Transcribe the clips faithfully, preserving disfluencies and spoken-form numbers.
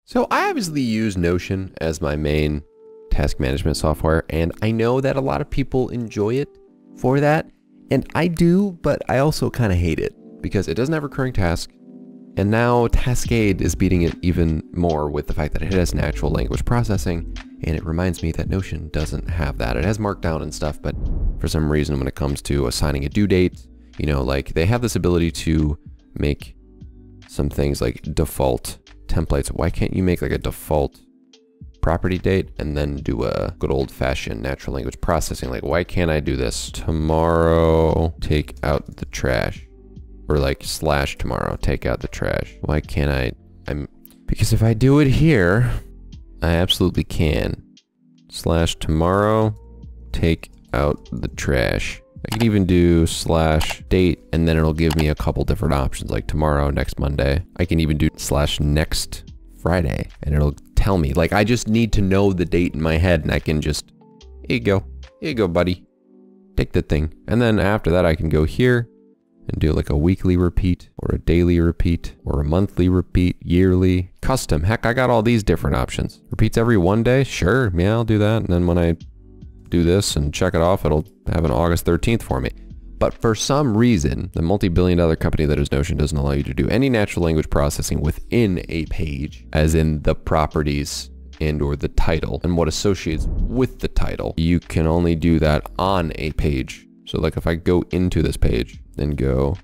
So I obviously use Notion as my main task management software, and I know that a lot of people enjoy it for that, and I do, but I also kind of hate it because it doesn't have recurring tasks, and now Taskade is beating it even more with the fact that it has natural language processing, and it reminds me that Notion doesn't have that. It has Markdown and stuff, but for some reason when it comes to assigning a due date, you know, like they have this ability to make some things like default templates. Why can't you make like a default property date and then do a good old-fashioned natural language processing? Like, why can't I do this? Tomorrow, take out the trash. Or like slash tomorrow, take out the trash. Why can't I? I'm because if I do it here, I absolutely can. Slash tomorrow, take out the trash. I can even do slash date, and then it'll give me a couple different options, like tomorrow, next Monday. I can even do slash next Friday, and it'll tell me. Like, I just need to know the date in my head, and I can just, here you go. Here you go, buddy. Take the thing. And then after that, I can go here and do like a weekly repeat, or a daily repeat, or a monthly repeat, yearly, custom. Heck, I got all these different options. Repeats every one day? Sure, yeah, I'll do that. And then when I do this and check it off, it'll have an August thirteenth for me. But for some reason, the multi-billion dollar company that is Notion doesn't allow you to do any natural language processing within a page, as in the properties and or the title and what associates with the title. You can only do that on a page. So like if I go into this page, then go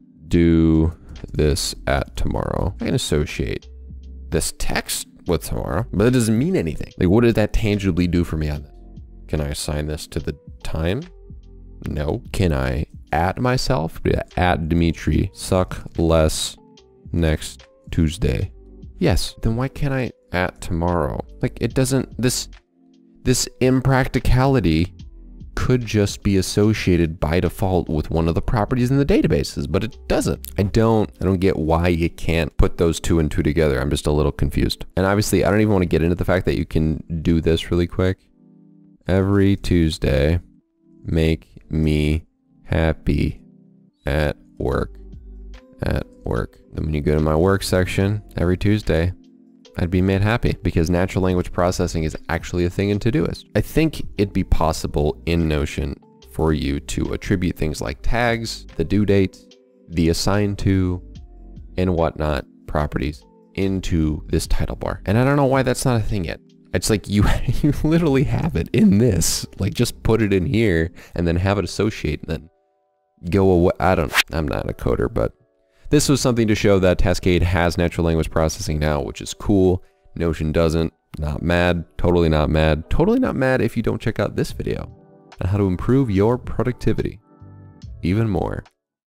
do this at tomorrow, I can associate this text with tomorrow, but it doesn't mean anything. Like, what does that tangibly do for me on this? Can I assign this to the time? No. Can I at myself? At Dimitri, suck less next Tuesday. Yes. Then why can't I at tomorrow? Like, it doesn't, this, this impracticality could just be associated by default with one of the properties in the databases, but it doesn't. I don't, I don't get why you can't put those two and two together. I'm just a little confused. And obviously I don't even want to get into the fact that you can do this really quick. Every Tuesday, make me happy at work, at work. Then when you go to my work section, every Tuesday, I'd be made happy because natural language processing is actually a thing in Todoist. I think it'd be possible in Notion for you to attribute things like tags, the due date, the assigned to, and whatnot properties into this title bar. And I don't know why that's not a thing yet. It's like you, you literally have it in this. Like, just put it in here and then have it associate and then go away. I don't, I'm not a coder, but this was something to show that Taskade has natural language processing now, which is cool. Notion doesn't. Not mad. Totally not mad. Totally not mad if you don't check out this video on how to improve your productivity even more.